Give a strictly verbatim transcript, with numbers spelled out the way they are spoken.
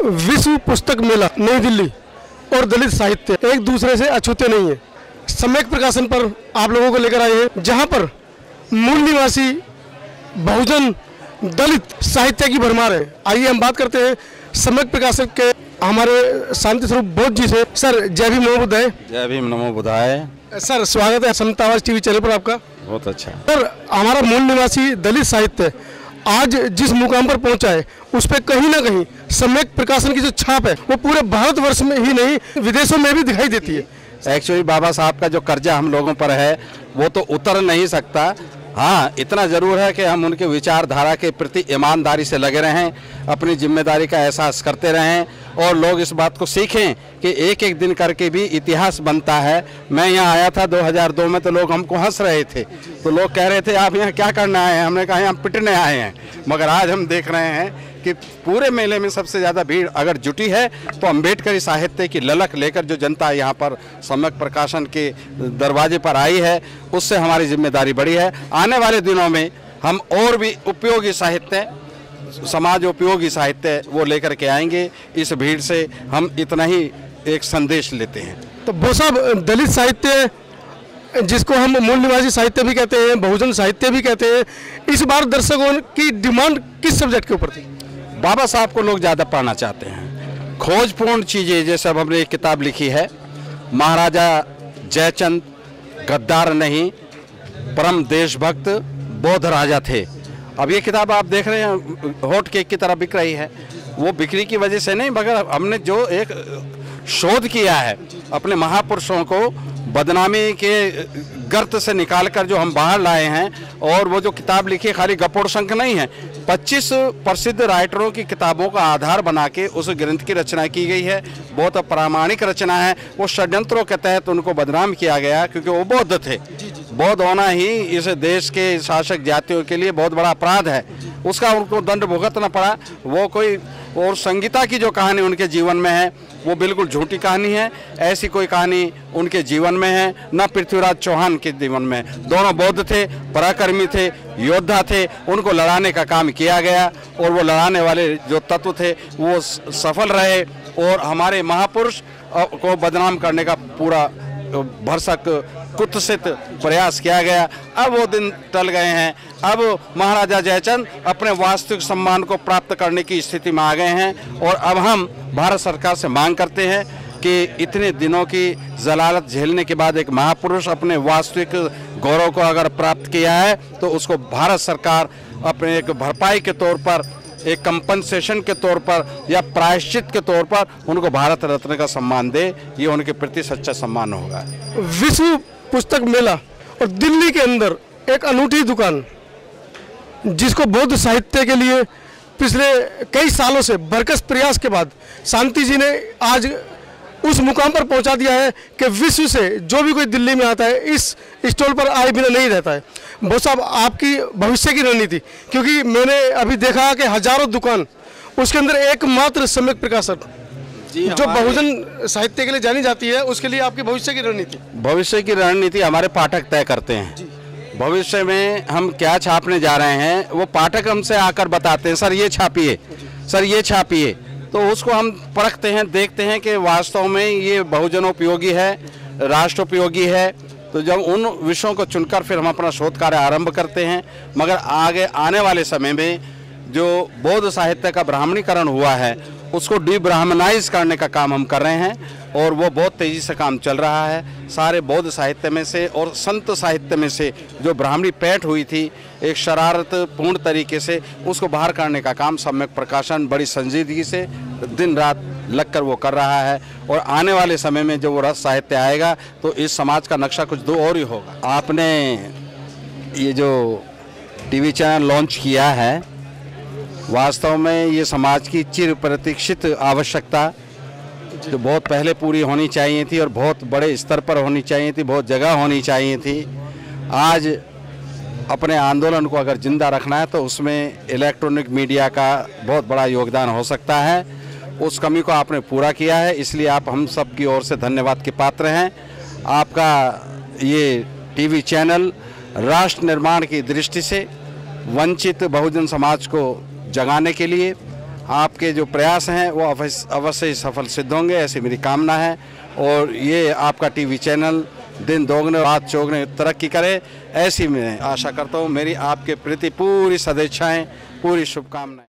विश्व पुस्तक मेला नई दिल्ली और दलित साहित्य एक दूसरे से अछूते नहीं है। सम्यक प्रकाशन पर आप लोगों को लेकर आए हैं, जहां पर मूल निवासी बहुजन दलित साहित्य की भरमार है। आइए हम बात करते हैं सम्यक प्रकाशन के हमारे शांति स्वरूप बोध जी से। सर जय भीम नमो बुद्धाय। जय भीम नमो बुद्धाय। सर स्वागत है समता आवाज टीवी चैनल पर आपका। बहुत अच्छा। सर हमारा मूल निवासी दलित साहित्य आज जिस मुकाम पर पहुंचा है उस पर कहीं ना कहीं सम्यक प्रकाशन की जो छाप है वो पूरे भारतवर्ष में ही नहीं विदेशों में भी दिखाई देती है। एक्चुअली बाबा साहब का जो कर्जा हम लोगों पर है वो तो उतर नहीं सकता। हाँ, इतना ज़रूर है कि हम उनके विचारधारा के प्रति ईमानदारी से लगे रहें, अपनी जिम्मेदारी का एहसास करते रहें और लोग इस बात को सीखें कि एक एक दिन करके भी इतिहास बनता है। मैं यहाँ आया था दो हज़ार दो में तो लोग हमको हंस रहे थे, तो लोग कह रहे थे आप यहाँ क्या करने आए हैं। हमने कहा यहाँ पिटने आए हैं। मगर आज हम देख रहे हैं कि पूरे मेले में सबसे ज़्यादा भीड़ अगर जुटी है तो अम्बेडकरी साहित्य की ललक लेकर जो जनता यहाँ पर सम्यक प्रकाशन के दरवाजे पर आई है उससे हमारी जिम्मेदारी बड़ी है। आने वाले दिनों में हम और भी उपयोगी साहित्य, समाज उपयोगी साहित्य वो लेकर के आएंगे। इस भीड़ से हम इतना ही एक संदेश लेते हैं। तो वो सब दलित साहित्य जिसको हम मूल निवासी साहित्य भी कहते हैं, बहुजन साहित्य भी कहते हैं, इस बार दर्शकों की डिमांड किस सब्जेक्ट के ऊपर थी? बाबा साहब को लोग ज़्यादा पढ़ना चाहते हैं। खोजपूर्ण चीज़ें, जैसे अब हमने एक किताब लिखी है महाराजा जयचंद गद्दार नहीं परम देशभक्त बौद्ध राजा थे। अब ये किताब आप देख रहे हैं हॉट केक की तरह बिक रही है। वो बिक्री की वजह से नहीं, मगर हमने जो एक शोध किया है अपने महापुरुषों को बदनामी के गर्त से निकालकर जो हम बाहर लाए हैं, और वो जो किताब लिखी खाली गपोड़ शंख नहीं है, पच्चीस प्रसिद्ध राइटरों की किताबों का आधार बना के उस ग्रंथ की रचना की गई है। बहुत प्रामाणिक रचना है। वो षड्यंत्रों के तहत उनको बदनाम किया गया क्योंकि वो बौद्ध थे। बौद्ध होना ही इस देश के शासक जातियों के लिए बहुत बड़ा अपराध है। उसका उनको दंड भुगतना पड़ा। वो कोई और संगीता की जो कहानी उनके जीवन में है वो बिल्कुल झूठी कहानी है। ऐसी कोई कहानी उनके जीवन में है न पृथ्वीराज चौहान के जीवन में। दोनों बौद्ध थे, पराक्रमी थे, योद्धा थे। उनको लड़ाने का काम किया गया और वो लड़ाने वाले जो तत्व थे वो सफल रहे और हमारे महापुरुष को बदनाम करने का पूरा भरसक कुत्सित प्रयास किया गया। अब वो दिन टल गए हैं। अब महाराजा जयचंद अपने वास्तविक सम्मान को प्राप्त करने की स्थिति में आ गए हैं और अब हम भारत सरकार से मांग करते हैं कि इतने दिनों की जलालत झेलने के बाद एक महापुरुष अपने वास्तविक गौरव को अगर प्राप्त किया है तो उसको भारत सरकार अपने एक भरपाई के तौर पर, एक कंपनसेशन के तौर पर या प्रायश्चित के तौर पर उनको भारत रत्न का सम्मान दे। ये उनके प्रति सच्चा सम्मान होगा। विश्व पुस्तक मेला और दिल्ली के अंदर एक अनूठी दुकान जिसको बौद्ध साहित्य के लिए पिछले कई सालों से भरकस प्रयास के बाद शांति जी ने आज उस मुकाम पर पहुंचा दिया है कि विश्व से जो भी कोई दिल्ली में आता है इस स्टॉल पर आए बिना नहीं रहता है। बहुत साहब आपकी भविष्य की रणनीति, क्योंकि मैंने अभी देखा कि हजारों दुकान उसके अंदर एकमात्र सम्यक प्रकाशन जो बहुजन साहित्य के लिए जानी जाती है, उसके लिए आपकी भविष्य की रणनीति? भविष्य की रणनीति हमारे पाठक तय करते हैं। भविष्य में हम क्या छापने जा रहे हैं वो पाठक हमसे आकर बताते हैं, सर ये छापिए, सर ये छापिए। तो उसको हम परखते हैं, देखते हैं कि वास्तव में ये बहुजनोपयोगी है, राष्ट्रोपयोगी है। तो जब उन विषयों को चुनकर फिर हम अपना शोध कार्य आरंभ करते हैं। मगर आगे आने वाले समय में जो बौद्ध साहित्य का ब्राह्मणीकरण हुआ है उसको डिब्राह्मणाइज करने का काम हम कर रहे हैं और वो बहुत तेज़ी से काम चल रहा है। सारे बौद्ध साहित्य में से और संत साहित्य में से जो ब्राह्मणी पैठ हुई थी एक शरारत पूर्ण तरीके से, उसको बाहर करने का काम सम्यक प्रकाशन बड़ी संजीदगी से दिन रात लगकर वो कर रहा है। और आने वाले समय में जो वो रस साहित्य आएगा तो इस समाज का नक्शा कुछ दो और ही होगा। आपने ये जो टीवी चैनल लॉन्च किया है, वास्तव में ये समाज की चिर प्रतीक्षित आवश्यकता जो बहुत पहले पूरी होनी चाहिए थी और बहुत बड़े स्तर पर होनी चाहिए थी, बहुत जगह होनी चाहिए थी। आज अपने आंदोलन को अगर जिंदा रखना है तो उसमें इलेक्ट्रॉनिक मीडिया का बहुत बड़ा योगदान हो सकता है। उस कमी को आपने पूरा किया है, इसलिए आप हम सब की ओर से धन्यवाद के पात्र हैं। आपका ये टीवी चैनल राष्ट्र निर्माण की दृष्टि से वंचित बहुजन समाज को जगाने के लिए आपके जो प्रयास हैं वो अवश्य अवश्य ही सफल सिद्ध होंगे, ऐसी मेरी कामना है। और ये आपका टीवी चैनल दिन दोगुने रात चौगुने तरक्की करे, ऐसी मैं आशा करता हूँ। मेरी आपके प्रति पूरी सदिच्छाएं, पूरी शुभकामनाएं।